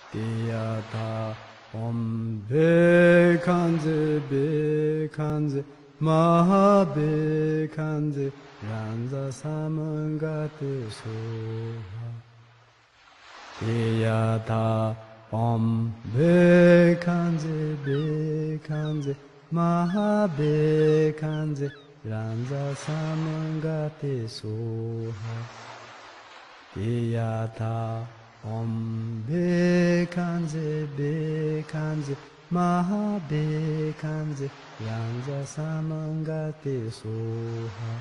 Tiyata Om Bekanze Bekanze Maha Bekanze Ranza Samangate Soha Tiyata Om Bekanze Bekanze Maha Bekanze Ranza Samangate Soha Tiyata Om Bekanze Bekanze Maha Bekanze Ranza Samangate Soha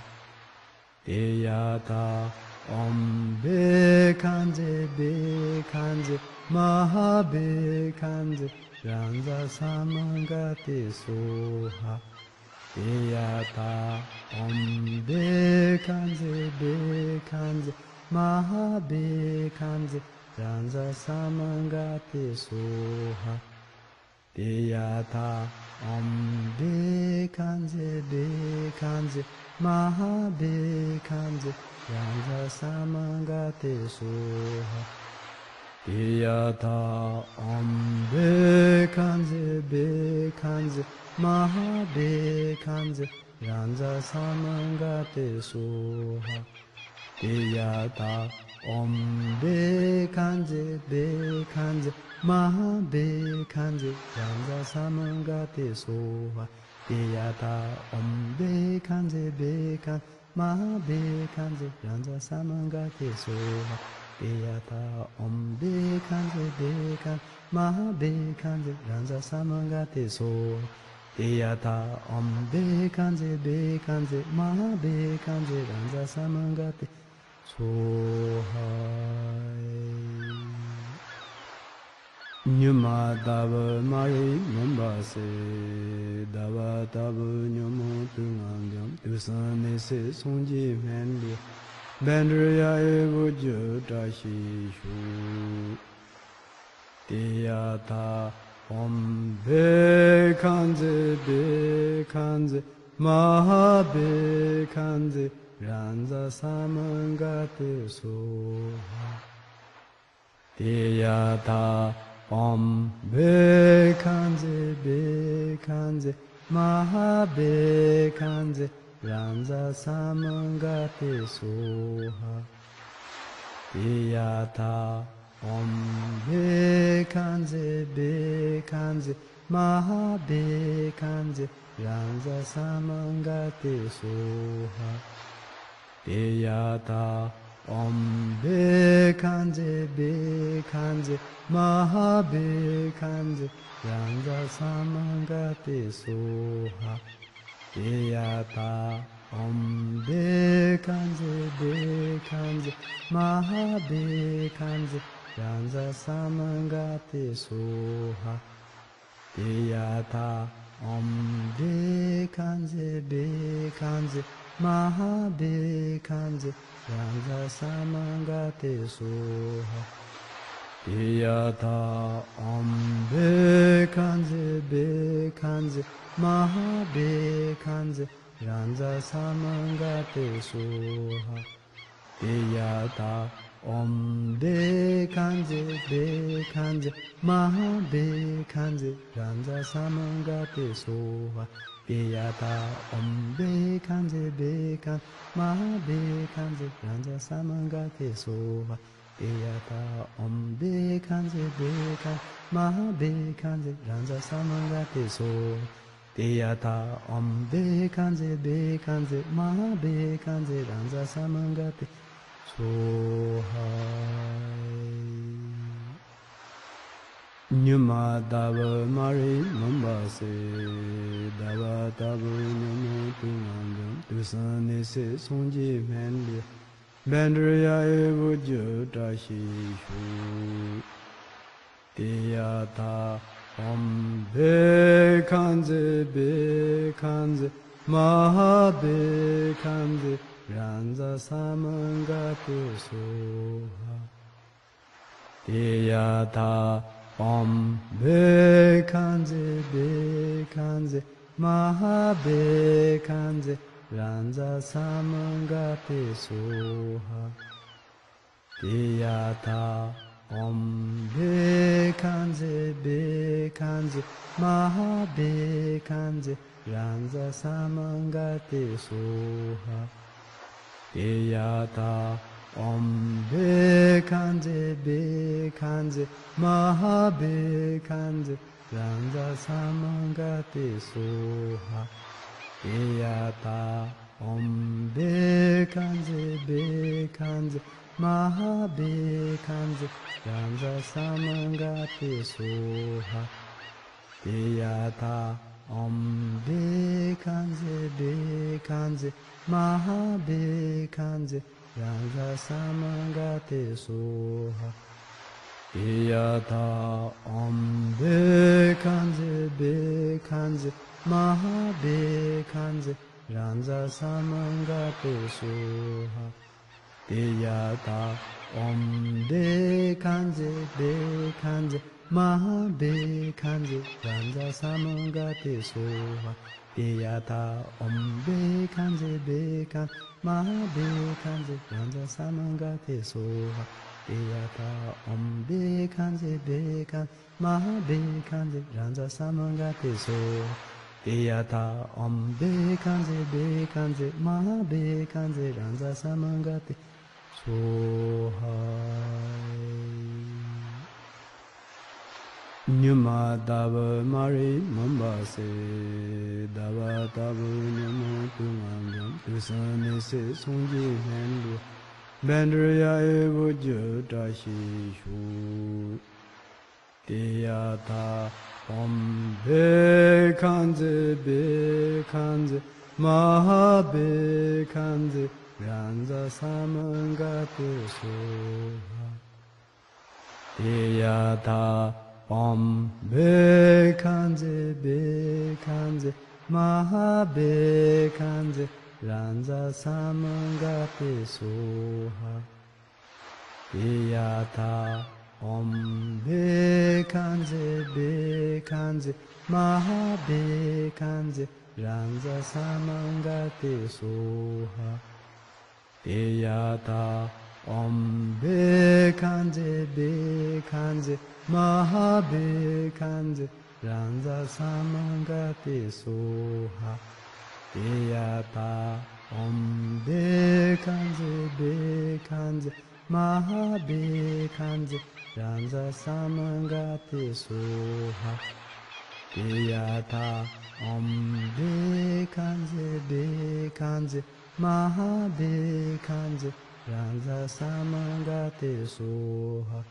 Tiyata Om Bekanze Bekanze Maha Bekanze Ranza Samangate Soha Tiyata Om Bekanze Bekanze Maha Bekanze Ranza Samangate Soha Tiyata Om Bekanze Bekanze Maha Bekanze Ranza Samangate Soha Tiyata Om Bekanze Bekanze Maha Bekanze Ranza Samangate Soha Tiyata Om Bekanze Bekanze Maha Bekanze Ranza Samangate Soha Tiyata Om Bekanze Bekanze Maha Bekanze Ranza Samangate Soha Tiyata Om Bekanze Bekanze Maha Bekanze Ranza Samangate Soha Tiyata Om Bekanze Bekanze Maha Bekanze Ranza Samangate Sohai Nyuma Dava Mari Numbase Dava Dava Nyumu Tungangyam Dusane Se Sonji Menli Bendriya Evo Jodashi Shu Tiyata Om Bekanze Bekanze Maha Bekanze Ranza Samangate Soha Tiyata Om Bekanze Bekanze Maha Bekanze Ranza Samangate Soha Tiyata Om Bekanze Bekanze Maha Bekanze Ranza Samangate Soha Tiyata Om Bekanze Bekanze Maha Bekanze Ranza Samangate Soha Tiyata Om Bekanze Bekanze Maha Bekanze Ranza Samangate Soha Tiyata Om Bekanze Bekanze Maha Bekanze Ranza Samangate Soha Tiyata Om Bekanze Bekanze Maha Bekanze Ranza Samangate Soha Tiyata Om Bekanze Bekanze Maha Bekanze Ranza Samangate Soha Tiyata Om Bekanze Bekanze Maha Bekanze Ranza Samangate Soha Tiyata Om Bekanze Bekanze Maha Bekanze Ranza Samangate Soha Tiyata Om Bekanze Bekanze Maha Bekanze Ranza Samangate Sohai Nyuma Dava Mari Numbase Dava Dava Nyumu Tungangyam Dusane Se Sonji Menli Bendriya Evo Jodashi Shu Tiyata Om Bekanze Bekanze Maha Bekanze Ranza Samangate Soha Tiyata Om Bekanze Bekanze Maha Bekanze Ranza Samangate Soha Tiyata Om Bekanze Kanze Be Kanze Maha Be Kanze Ranza Samangate Soha Deyata Om Be Kanze Maha Be Kanze Ranza Samangate Soha Deyata Om Be Kanze Maha Be Kanze Ranza Samangate Soha Deyata Om Be Kanze Maha Be Kanze Ranza Samangate Soha Deyata Om Be Kanze Maha Be Kanze Ranza Samangate Soha Deyata Om Be Kanze Maha Be Kanze Ranza Samangate Soha Deyata Om Be Kanze Maha Be Kanze Ranza Samangate Soha Deyata Om Be Kanze Maha Be Kanze Ranza Samangate Soha Deyata Om Be Kanze Maha Be Kanze Ranza Samangate Soha Nyuma Dava Mari Mambase Dava Dava Nyama Tungam Tusane Se Songji Hendu Bandriya Evo Jodashi Shu Deyata Om Be Kanze Maha Be Kanze Ranza Samangate Soha Deyata Om Be Kanze Maha Be Kanze Ranza Samangate Soha Deyata Om Be Kanze Maha Be Kanze Ranza Samangate Soha Deyata Om Be Kanze Maha Be Kanze Ranza Samangate Soha Deyata Om Be Kanze Maha Be Kanze Ranza Samangate Soha Deyata Om Be Kanze Maha Be Kanze Ranza Samangate Soha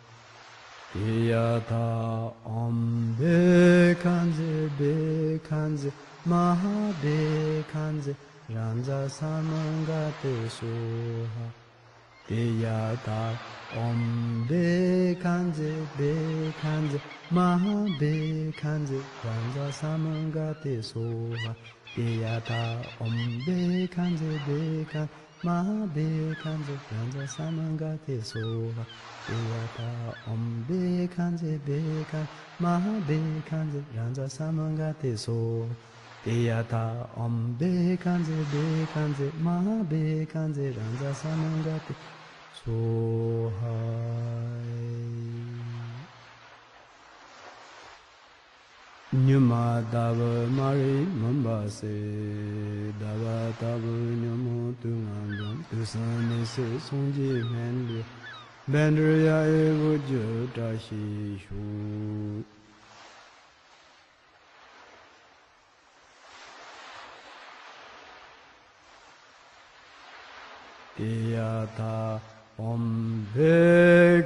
Deyata Om Be Kanze Maha Be Kanze Ranza Samangate Soha Deyata Om Be Kanze Maha Be Kanze Ranza Samangate Soha Deyata Om Be Kanze Maha Be Kanze Ranza Samangate Soha Deyata Om Be Kanze Maha Be Kanze Ranza Samangate Soha Deyata Om Be Kanze Maha Be Kanze Ranza Samangate Soha Nyuma Dava Mari Mambase Dava Dava Nyamo Tungam Tusane Se Songji Hendu Bandriya Evo Jodashi Shu Deyata Om Be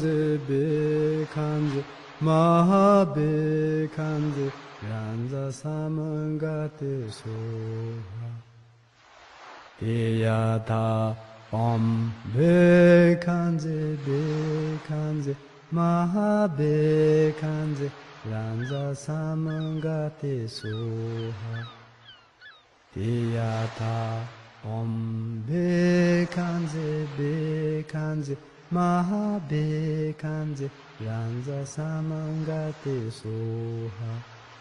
Kanze Maha Be Kanze Ranza Samangate Soha Deyata Om Be Kanze Maha Be Kanze Ranza Samangate Soha Deyata Om Be Kanze Maha Be Kanze Ranza Samangate Soha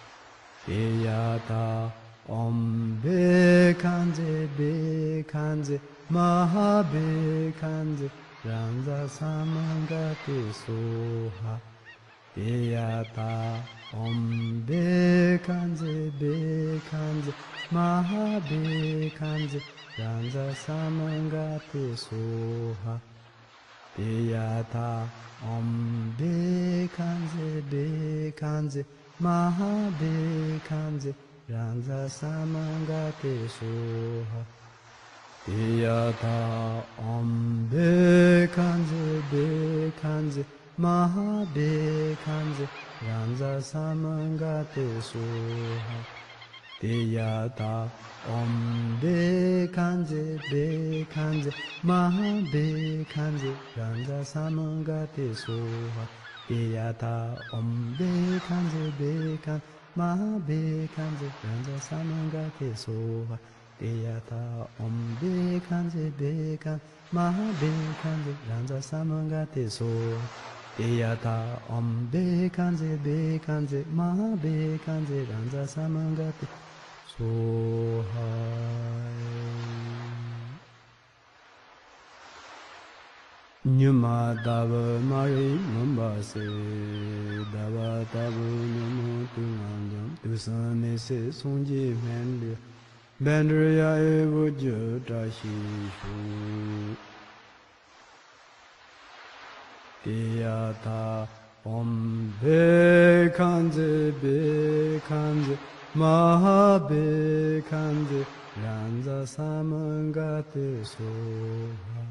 Deyata Om Be Kanze Maha Be Kanze Ranza Samangate Soha Deyata Om Bekanze Bekanze Maha Bekanze Ranza Samangate Soha Deyata Om Bekanze Bekanze Maha Bekanze Ranza Samangate Soha Deyata Om Bekanze Bekanze Maha Bekanze Ranza Samangate Soha Deyata Om Bekanze Bekanze Maha Bekanze Ranza Samangate Soha Deyata Om Bekanze Bekanze Maha Bekanze Ranza Samangate Soha Deyata Om Bekanze Bekanze Maha Bekanze Ranza Samangate Soha Deyata Om Bekanze Bekanze Maha Bekanze Ranza Samangate Soha. Nyuma Dava Mari Mambase Dava Tabu Namo Tunangam Tusane Se Sonji Menli Bandriya Evo Jotashishu Deyata Om Bekanze Bekanze Maha Bekanze Ranza Samangate Soha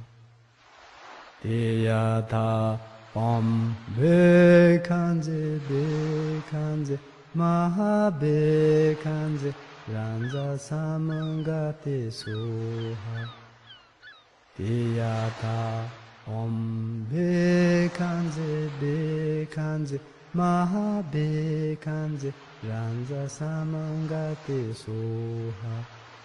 Deyata Om Bekanze Bekanze Maha Bekanze Ranza Samangate Soha Deyata Om Bekanze Bekanze Maha Bekanze Ranza Samangate Soha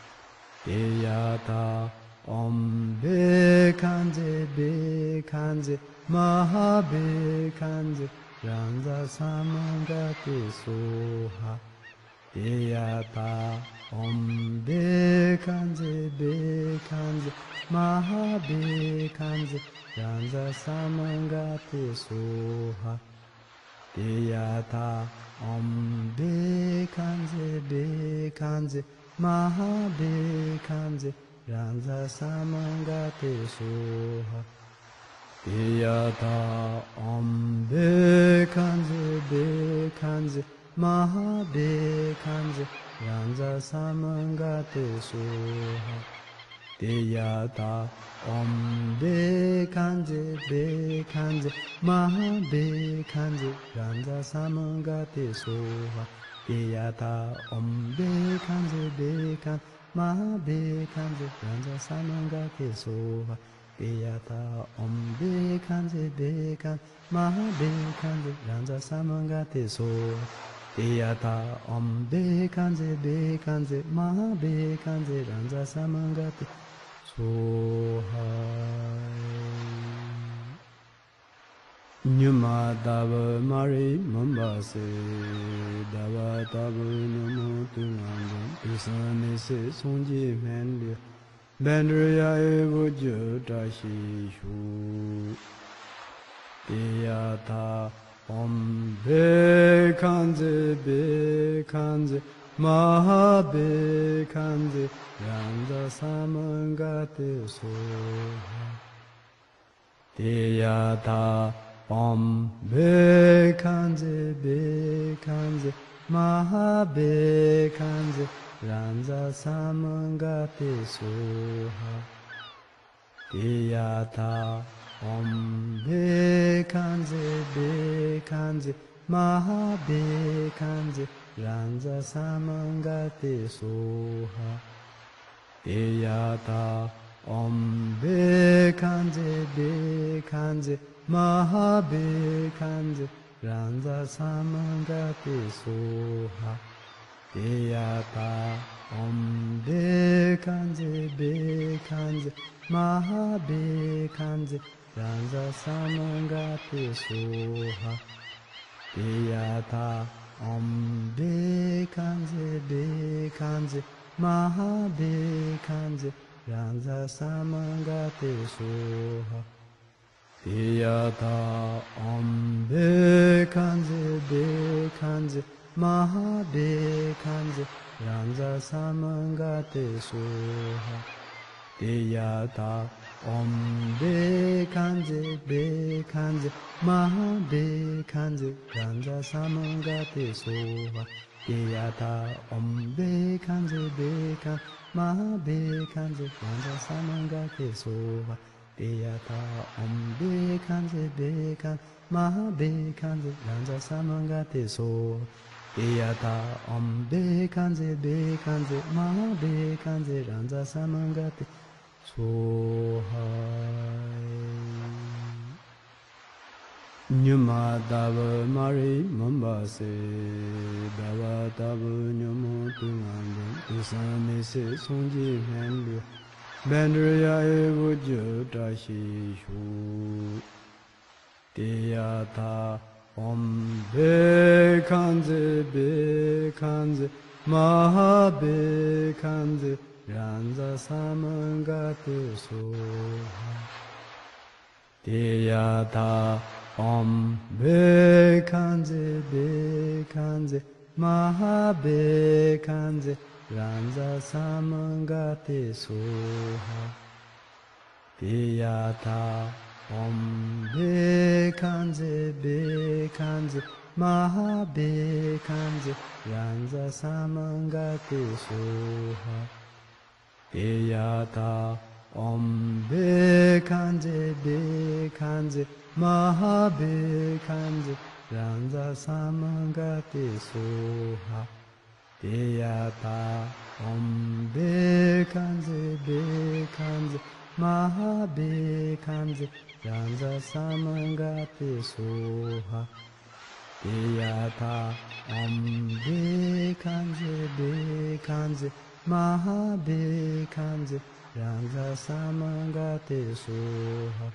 Deyata Om Bekanze Bekanze Maha Bekanze Ranza Samangate Soha Deyata Om Bekanze Bekanze Maha Bekanze Ranza Samangate Soha Deyata Om Bekanze Bekanze Maha Bekanze Ranza Samangate Soha Deyata Om Bekanze Bekanze Maha Bekanze Ranza Samangate Soha Deyata Om Bekanze Bekanze Maha Bekanze Ranza Samangate Soha Deyata Om Bekanze Bekanze Maha Bekanze Ranza Samangate Soha Deyata Om Bekanze Bekanze Maha Bekanze Ranza Samangate Soha Deyata Om Bekanze Bekanze Maha Bekanze Ranza Samangate Soha. Nyuma Dava Mari Mambase Dava Tabu Namo Tunangam Tusane Se Sonji Menli Bandriya Evo Jotashishu Deyata Om Bekanze Bekanze Maha Bekanze Ranza Samangate Soha Deyata Om Bekanze Bekanze Maha Bekanze Ranza Samangate Soha Deyata Om Bekanze Bekanze Maha Bekanze Ranza Samangate Soha Deyata Om Bekanze Bekanze Maha Bekanze Ranza Samangate Soha Deyata Om Bekanze Bekanze Maha Bekanze Ranza Samangate Soha Deyata Om Bekanze Bekanze Maha Bekanze Ranza Samangate Soha Tiyata Om Bekanze Bekanze Maha Bekanze Ranza Samangate Soha Tiyata Om Bekanze Bekanze Maha Bekanze Ranza Samangate Soha Tiyata Om Bekanze Bekanze Maha Bekanze Ranza Samangate Soha Tiyata Om Bekanze Bekanze Maha Bekanze Ranza Samangate Soha Tiyata Om Bekanze Bekanze Maha Bekanze Ranza Samangate Soha Nyuma Dava Mari Mambase Dava Dava Nyumu Tungandam Tusame Se Sonji Hendu Bandriya Evo Jotashi Shu Tiyata Om Bekanze Bekanze Maha Bekanze Ranza Samangate Soha Tiyata Om Bekanze Bekanze Maha Bekanze Ranza Samangate Soha Tiyata Om Bekanze Bekanze Maha Bekanze Ranza Samangate Soha Tiyata Om Bekanze Bekanze Maha Bekanze Ranza Samangate Soha Tiyata Om Bekanze Bekanze Maha Bekanze Ranza Samangate Soha Tiyata Om Bekanze Bekanze Maha Bekanze Ranza Samangate Soha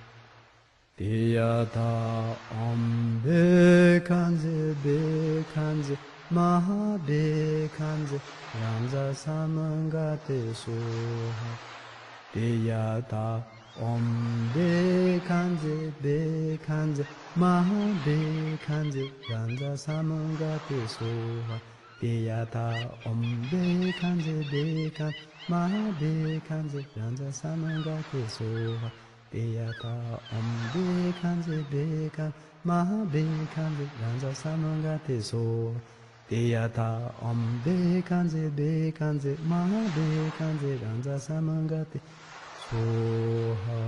Tiyata Om Bekanze Bekanze Maha Bekanze Ranza Samangate Soha Tiyata Om Bekanze Bekanze Maha Bekanze Ranza Samangate Soha Tiyata Om Bekanze Bekanze Maha Bekanze Ranza Samangate Soha Tiyata Om Bekanze Bekanze Maha Bekanze Ranza Samangate Soha Tiyata Om Bekanze Bekanze Maha Bekanze Ranza Samangate Soha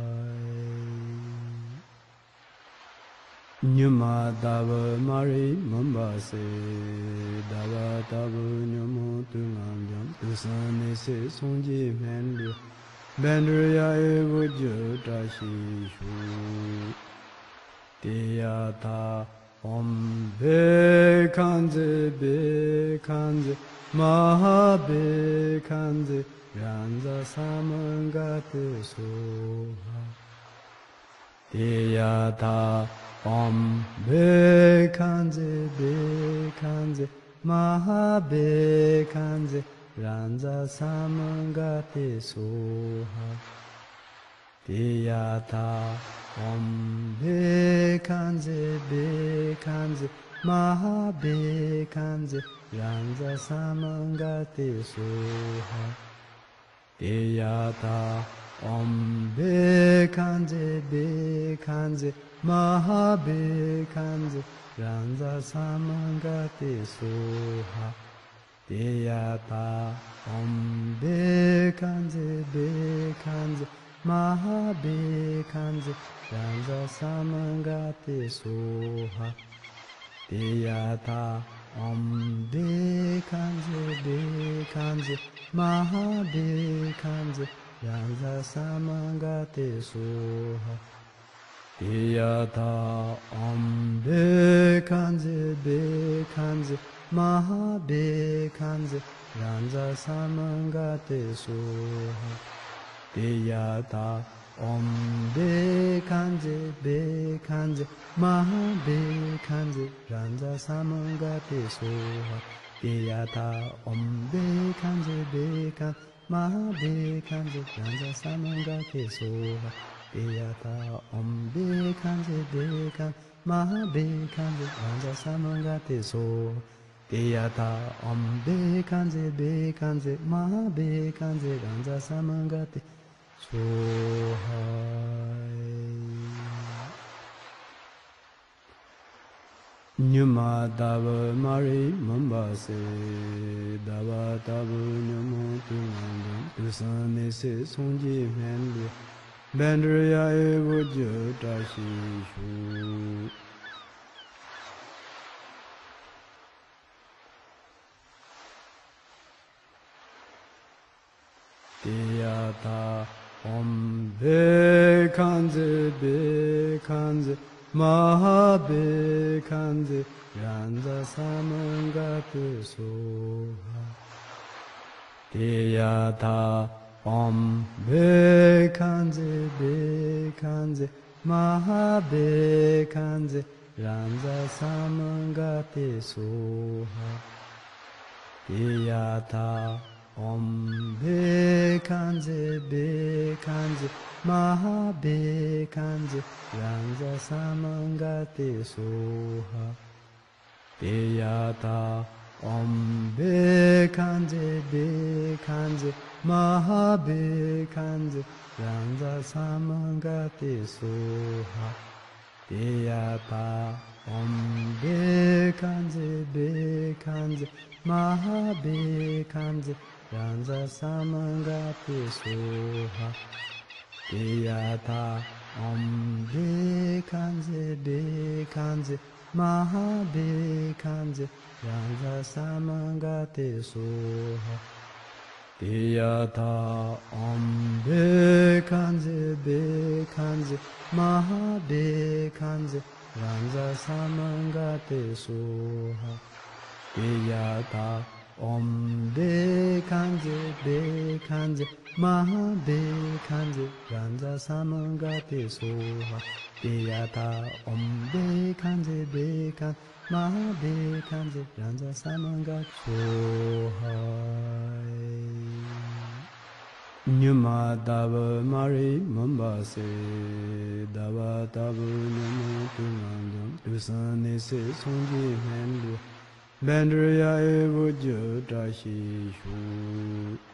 Nyuma Dava Mari Mambase Dava Dava Nyumu Tungandam Tusane Se Sonji Hendu Bandriya Evo Jotashi Shu Tiyata Om Bekanze Bekanze Maha Bekanze Ranza Samangate Soha Tiyata Om Bekanze Bekanze Maha Bekanze Ranza Samangate Soha Tiyata Om Bekanze Bekanze Maha Bekanze Ranza Samangate Soha Tiyata Om Bekanze Bekanze Maha Bekanze Ranza Samangate Soha Tiyata Om Bekanze Bekanze Maha Bekanze Ranza Samangate Soha Tiyata Om Bekanze Bekanze Maha Bekanze Ranza Samangate Soha Tiyata Om Bekanze Bekanze Maha Bekanze Ranza Samangate Soha Tiyata Om Bekanze Bekanze Maha Bekanze Ranza Samangate Soha Tiyata Om Bekanze Bekanze Maha Bekanze Ranza Samangate Soha Deyata Om Bekanze Bekan Maha Bekanze Ranza Samangate So Deyata Om Bekanze Bekanze Maha Bekanze Ranza Samangate Nyuma Dava Mari Mambase Dava Tabu Nyamu Tunandam Tusane Se Sonji Mendi Bandriya Evo Jotashi Shu Deyata Om Bekanze Bekanze Maha Bekanze Ranza Samangate Soha Deyata Om Bekanze Bekanze Maha Bekanze Ranza Samangate Soha Deyata Om Bekanze Bekanze Maha Bekanze Ranza Samangate Soha Deyata Om Bekanze Bekanze Maha Bekanze Ranza Samangate Soha Deyata Om Bekanze Bekanze Maha Bekanze Ranza Samangate Soha Deyata Om Bekanze Bekanze Maha Bekanze Ranza Samangate Soha Deyata Om Bekanze Bekanze Maha Bekanze Ranza Samangate Soha Deyata Om Bekanze Bekanze Maha Bekanze Ranza Samangate Soha Deyata Om Bekanze Bekanze Maha Bekanze Ranza Samangate Soha Nyuma Dava Mari Mambase Dava Tabu Nyamu Tunandam Tusane Se Sonji Mendu Bandriya Evo Jotashi Shu